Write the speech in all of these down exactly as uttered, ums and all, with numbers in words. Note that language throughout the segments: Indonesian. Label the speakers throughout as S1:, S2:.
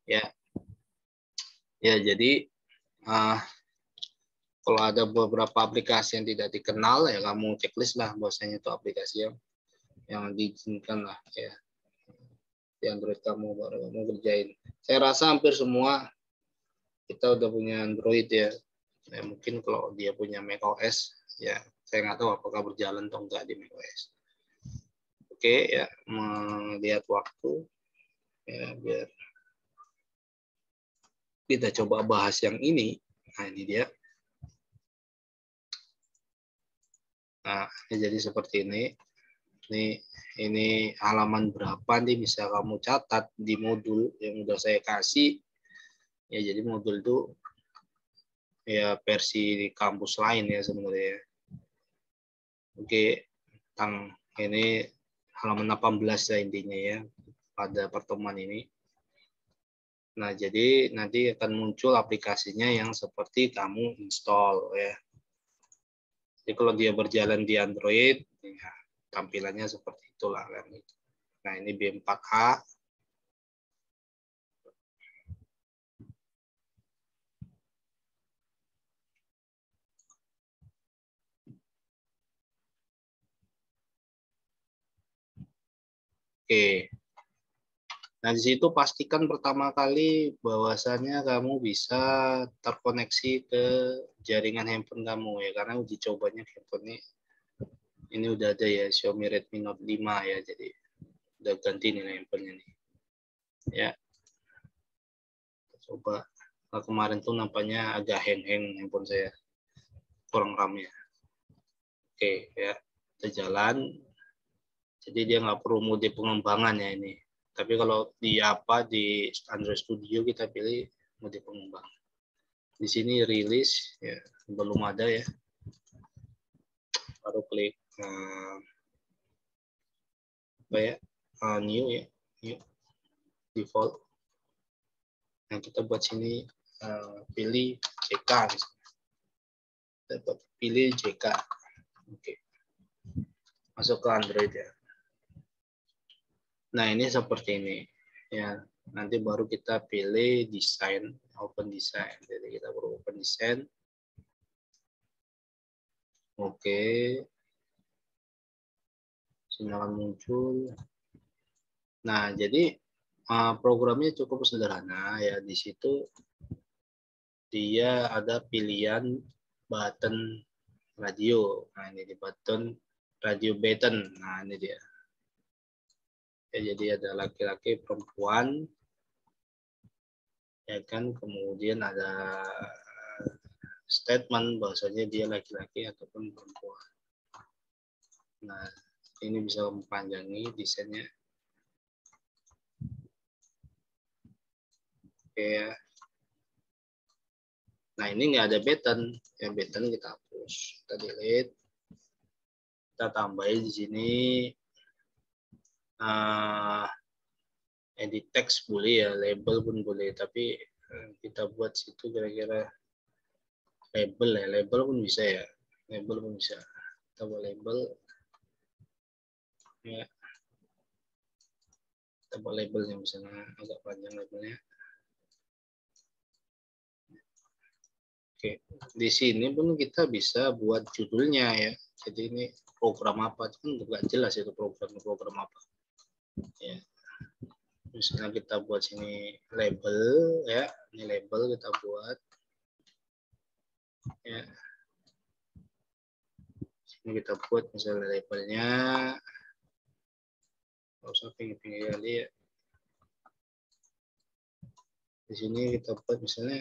S1: Ya, ya jadi uh, kalau ada beberapa aplikasi yang tidak dikenal ya kamu checklist lah bahwasanya itu aplikasi yang yang diizinkan lah ya di Android kamu baru kamu kerjain. Saya rasa hampir semua kita udah punya Android ya. Ya mungkin kalau dia punya macOS ya saya nggak tahu apakah berjalan atau enggak di macOS. Oke ya, melihat waktu ya biar kita coba bahas yang ini. Nah ini dia. Nah ini jadi seperti ini. Ini ini halaman berapa nih bisa kamu catat di modul yang udah saya kasih. Ya jadi modul itu ya versi di kampus lain ya sebenarnya. Oke, tentang ini halaman delapan belas ya intinya ya pada pertemuan ini. Nah, jadi nanti akan muncul aplikasinya yang seperti kamu install ya. Jadi kalau dia berjalan di Android, ya, tampilannya seperti itulah kan. Nah, ini B empat H. Oke. Nah, di situ pastikan pertama kali bahwasannya kamu bisa terkoneksi ke jaringan handphone kamu ya, karena uji cobanya handphone ini ini udah ada ya Xiaomi Redmi Note lima ya, jadi udah ganti nih handphonenya nih. Ya, coba. Nah, kemarin tuh nampaknya agak hang-hang handphone saya, kurang RAM ya. Oke ya, kita jalan. Jadi dia nggak perlu mode pengembangan ya ini. Tapi kalau di apa di Android Studio kita pilih mode pengembangan. Di sini rilis ya belum ada ya. Baru klik uh, apa ya uh, new ya, new default. Nah kita buat sini uh, pilih J K misalnya. Kita pilih J K. Oke. Masuk ke Android ya. Nah ini seperti ini ya. Nanti baru kita pilih desain, open design. Jadi kita baru open design. Oke. Sini akan muncul. Nah jadi programnya cukup sederhana ya. Di situ dia ada pilihan button radio. Nah ini di button radio button. Nah ini dia. Ya, jadi ada laki-laki, perempuan, ya kan. Kemudian ada statement bahwasanya dia laki-laki ataupun perempuan. Nah ini bisa mempanjangi desainnya. Oke ya. Nah ini nggak ada button, ya button kita hapus, kita delete, kita tambahin di sini uh, edit text boleh ya, label pun boleh, tapi kita buat situ kira-kira label ya, label pun bisa ya, label pun bisa, kita buat label ya, kita buat labelnya misalnya agak panjang labelnya. Oke, di sini pun kita bisa buat judulnya ya. Jadi ini program apa? Itu kan nggak jelas itu program-program apa. Ya. Misalnya kita buat sini label ya. Ini label kita buat. Ya. Sini kita buat misalnya labelnya. Nggak usah pinggir-pinggir kali ya. Di sini kita buat misalnya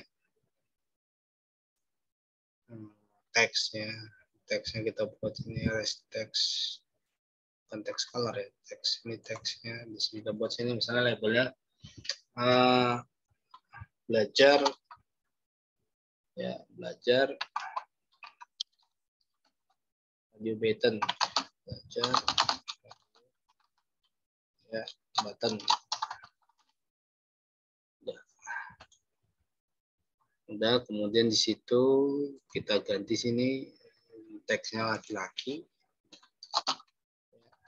S1: hmm, teks ya. Teksnya kita buat ini rest text. Bukan teks color ya, teks ini teksnya di sini kita buat sini misalnya labelnya uh, belajar ya, belajar radio button, belajar ya button. Udah. Udah, kemudian di situ kita ganti sini teksnya laki-laki.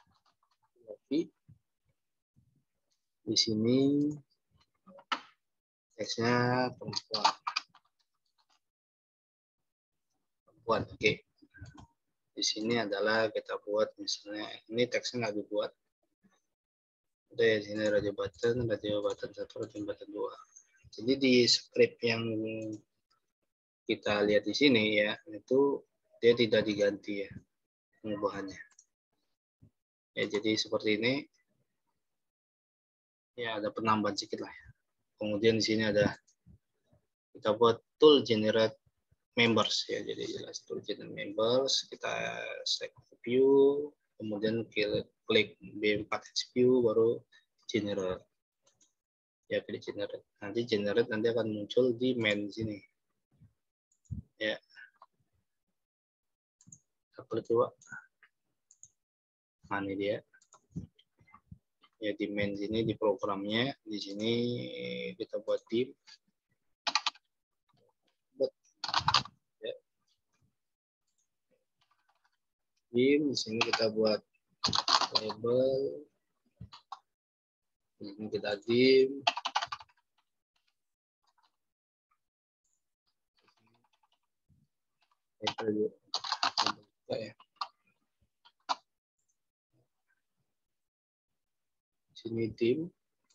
S1: Di sini teksnya perempuan. Perempuan, oke. Okay. Di sini adalah kita buat misalnya ini teksnya nggak dibuat. Udah ya, sini radio button, radio button satu, radio button dua. Jadi di script yang kita lihat di sini ya, itu dia tidak diganti ya pengubahannya. Ya, jadi seperti ini. Ya, ada penambahan sedikit lah. Kemudian di sini ada kita buat tool generate members ya. Jadi jelas tool generate members, kita select view, kemudian klik B empat X view baru generate. Ya, pilih generate. Nanti generate nanti akan muncul di main sini. Ya. Kita klik coba. Nah, ini dia. Ya, di main sini di programnya, di sini kita buat div. Ya. Div, di sini kita buat label. Di sini kita div. Label juga ya. Sini tim,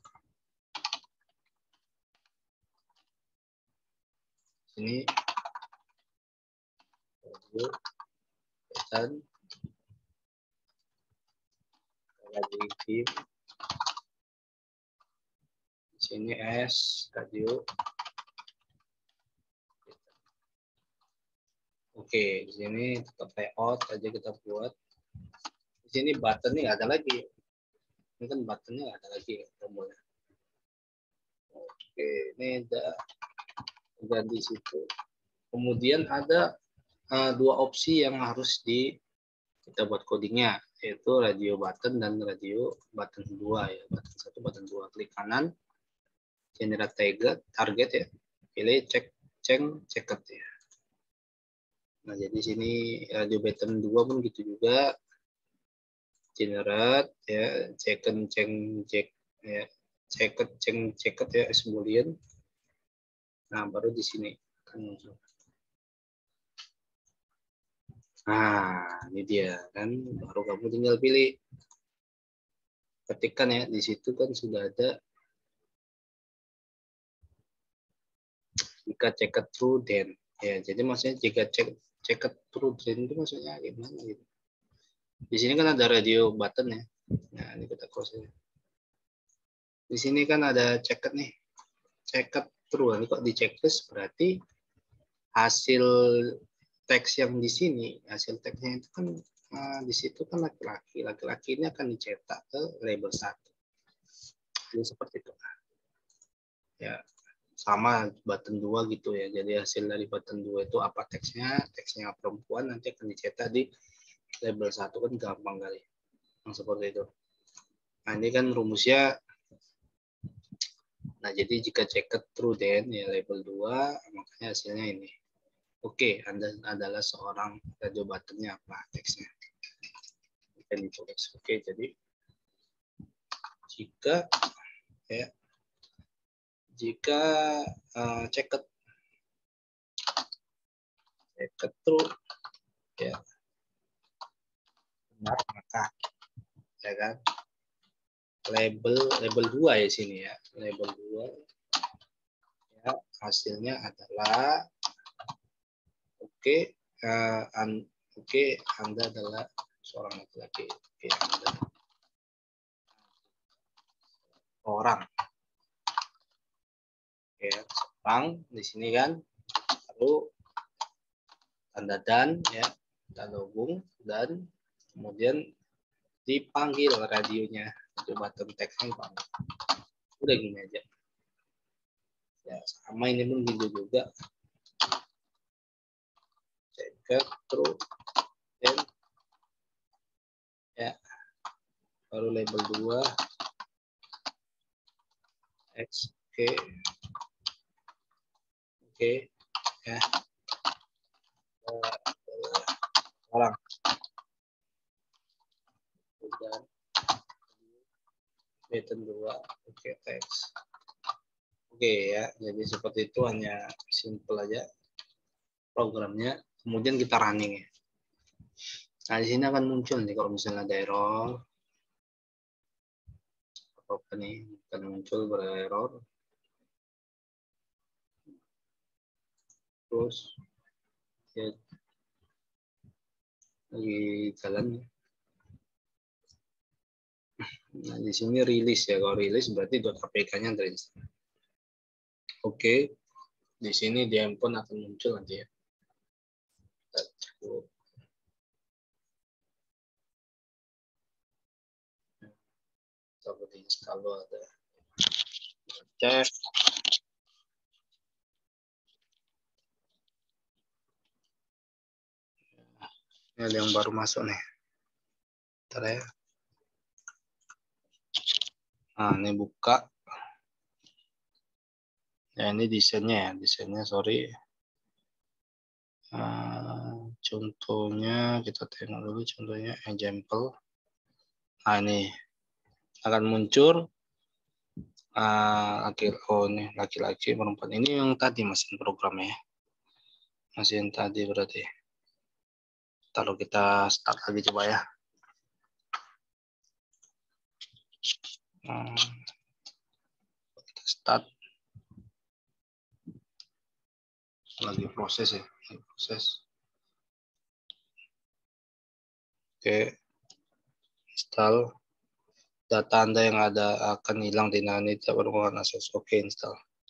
S1: sini radio pesan, lagi tim, sini S radio. Oke, di sini tetap layout aja kita buat. Di sini button nih ada lagi. Ini kan buttonnya ada lagi tombolnya. Oke, ini ada udah di situ. Kemudian ada uh, dua opsi yang harus di kita buat codingnya, yaitu radio button dan radio button dua ya. Button satu, button dua. Klik kanan, generate target, target ya. Pilih cek ceng ceket ya. Nah, jadi sini radio button dua pun gitu juga. Generate ya, ceken ceng cek ya, ceket ceng ceket ya, s boolean. Nah, baru di sini kan muncul. Nah, ini dia kan, baru kamu tinggal pilih, ketikkan ya, di situ kan sudah ada jika ceket true then ya, jadi maksudnya jika cek ceket true then itu maksudnya gimana gitu. Di sini kan ada radio button ya. Nah, ini kita close ya. Di sini kan ada ceket nih, ceket true. Ini kok di checklist berarti hasil teks yang di sini, hasil teksnya itu kan nah, di situ kan laki-laki, laki-laki ini akan dicetak ke label satu. Jadi seperti itu. Ya, sama button dua gitu ya. Jadi hasil dari button dua itu apa teksnya, teksnya perempuan nanti akan dicetak di label satu, kan gampang kali. Yang seperti itu. Nah, ini kan rumusnya. Nah, jadi jika ceket true then ya label dua, makanya hasilnya ini. Oke, Anda adalah seorang radio buttonnya apa teksnya. Kita ditulis. Oke, jadi jika ya jika uh, ceket ceket true ya benar, maka ya kan label label dua ya sini ya, label dua ya hasilnya adalah oke okay, uh, oke okay, Anda adalah seorang laki-laki. Oke, okay, Anda orang ya, seorang di sini kan, lalu tanda dan ya, tanda hubung dan kemudian dipanggil radionya, itu button teksnya dipanggil. Udah gini aja ya, sama ini pun gitu juga, ceket true then ya baru label dua X oke oke ya orang dan button dua oke teks. Oke, Oke ya, jadi seperti itu, hanya simple aja programnya. Kemudian kita running ya. Nah di sini akan muncul nih kalau misalnya ada error, apa nih akan muncul bererror. Terus ya lagi jalan. Nah di sini rilis ya, kalau rilis berarti .apk-nya terinstall. Oke, di sini di handphone akan muncul nanti ya. Coba diinstal dulu, ada cek. Ini ada yang baru masuk nih. Bentar ya. Nah ini buka. Ya ini desainnya ya, desainnya sorry. Uh, contohnya kita tengok dulu contohnya example. Nah ini akan muncul uh, laki oh ini laki-laki perempuan, ini yang tadi mesin programnya, mesin tadi berarti. Kalau kita start lagi coba ya. Hmm, kita start lagi proses ya, lagi proses. Oke, install. Data Anda yang ada akan hilang di nani tidak berhubungan akses. Oke, install.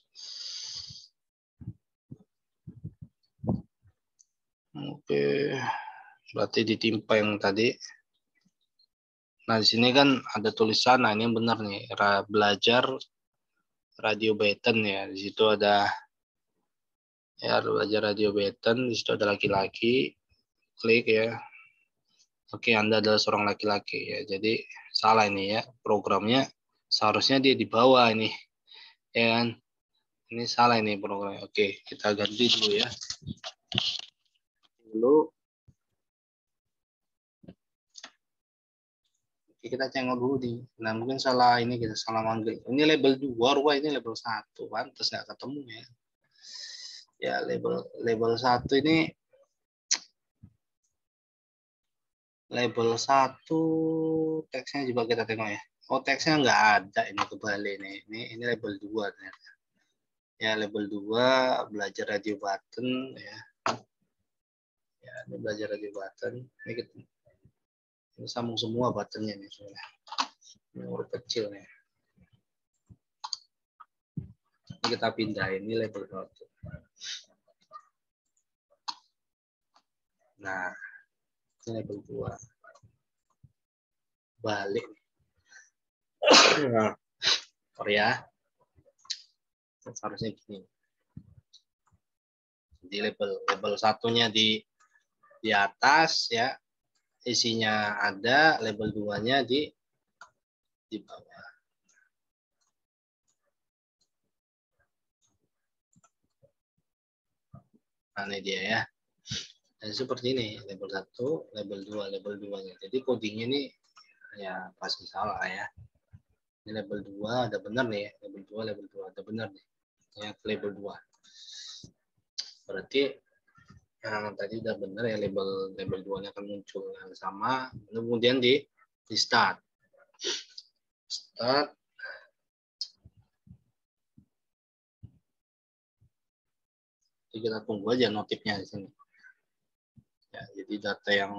S1: Oke, berarti ditimpa yang tadi. Nah di sini kan ada tulisan, nah ini benar nih, belajar radio button ya. Di situ ada ya belajar radio button, di situ ada laki-laki. Klik ya. Oke, Anda adalah seorang laki-laki ya. Jadi salah ini ya, programnya seharusnya dia di bawah ini. Ya kan? Ini salah ini programnya. Oke, kita ganti dulu ya. Dulu. Oke, kita cengok dulu nih. Nah, mungkin salah ini, kita salah manggil. Ini label dua, rupanya ini label satu. Pantes nggak ketemu ya. Ya, label label satu ini label satu teksnya juga kita tengok ya. Oh, teksnya nggak ada, ini kebalik nih. Ini ini label dua ternyata. Ya, label dua belajar radio button ya. Ya, ini belajar radio button. Ini kita ini sambung semua buttonnya nih soalnya. Ini huruf kecil nih. Ini kita pindah, ini label satu. Nah, ini label dua. Balik. Nah, Korea. Harusnya gini. Jadi label label satunya di di atas ya. Isinya ada, label dua-nya di di bawah. Nah, ini dia ya. Dan seperti ini, label satu, label dua, label dua-nya. Jadi codingnya ini ya pasti salah ya. Ini label dua ada benar nih, label dua, label dua ada benar nih. Ya, label dua. Berarti yang tadi udah benar ya, label label dua-nya akan muncul yang sama. Kemudian di di start. Start. Jadi kita tunggu aja notifnya di sini. Ya, jadi data yang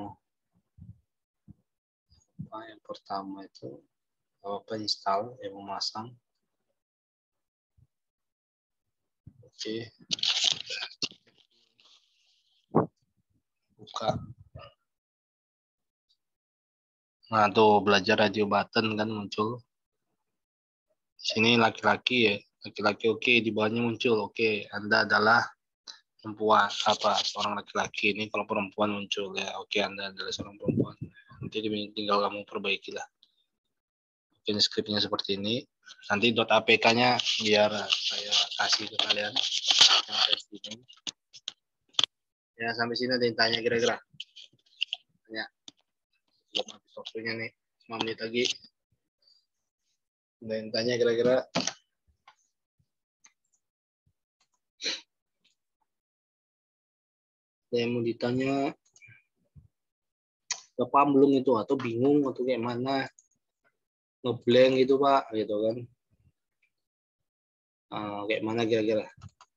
S1: apa, yang pertama itu apa install yang memasang. Oke. Buka. Nah, tuh belajar radio button kan muncul. Di sini laki-laki ya. Laki-laki oke, di bawahnya muncul. Oke, Anda adalah perempuan apa seorang laki-laki. Ini kalau perempuan muncul ya. Oke, Anda adalah seorang perempuan. Nanti tinggal kamu perbaiki lah. Ini skripnya seperti ini. Nanti .apk-nya biar saya kasih ke kalian. Ya, sampai sini ada yang tanya kira-kira. Tanya. Belum habis waktunya nih. lima menit lagi. Ada yang tanya kira-kira. Ada yang mau ditanya? Gak paham belum itu atau bingung atau kayak mana? Ngeblank gitu Pak, gitu kan? Uh, kayak mana kira-kira?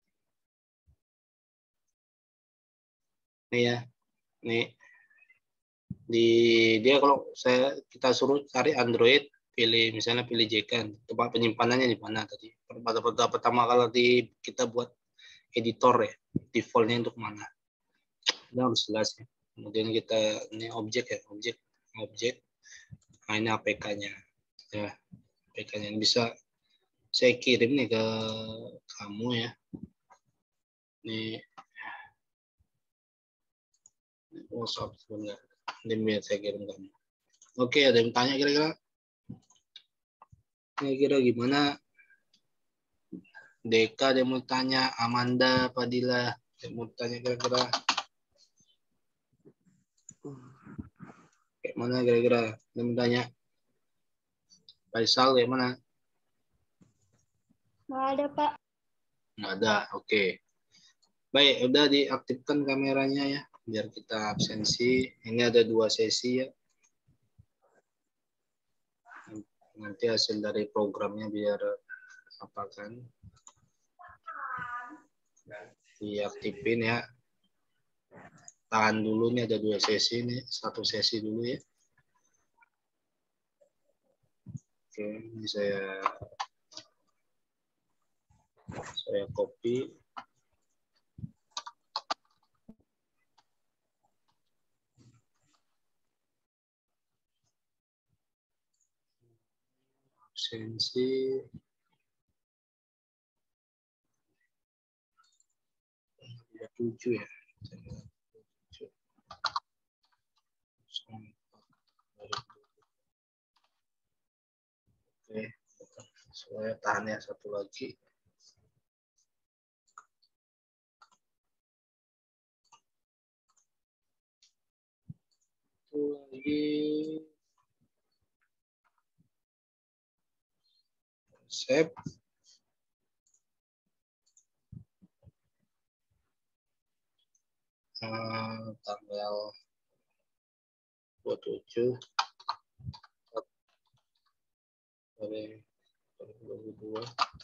S1: Nih ya, nih di dia kalau saya kita suruh cari Android, pilih misalnya pilih J K N, tempat penyimpanannya di mana tadi? Pada pada pertama kali di kita buat editor ya, defaultnya untuk mana? Ini harus jelas ya. Kemudian kita ini objek ya, objek, objek. Nah ini A P K-nya, ya A P K-nya bisa saya kirim nih ke kamu ya. Ini WhatsApp sebentar. Ini saya kirim kamu. Oke, ada yang tanya kira-kira? Kira-kira gimana? Deka ada yang mau tanya, Amanda, Padilla, ada yang mau tanya kira-kira? Kayak mana kira-kira? Ada yang mau tanya? Faisal kayak mana?
S2: Nggak ada, Pak.
S1: Nggak ada, oke. Baik, udah diaktifkan kameranya ya, biar kita absensi. Ini ada dua sesi ya. Nanti hasil dari programnya biar apa kan? Diaktifin ya. Tahan dulu nih, ada dua sesi nih, satu sesi dulu ya. Oke, ini saya saya copy. Absensi. Ya, tujuh ya. Oke, saya tahan ya satu lagi. Satu lagi. Save. Uh, tanggal dua puluh tujuh dari dua ribu dua.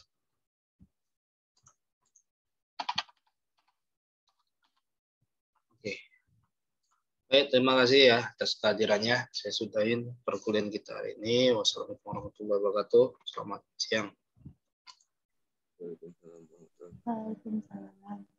S1: Oke. Baik, terima kasih ya atas kehadirannya. Saya sudahin perkuliahan kita hari ini. Wassalamualaikum warahmatullahi wabarakatuh. Selamat siang.
S2: Waalaikumsalam.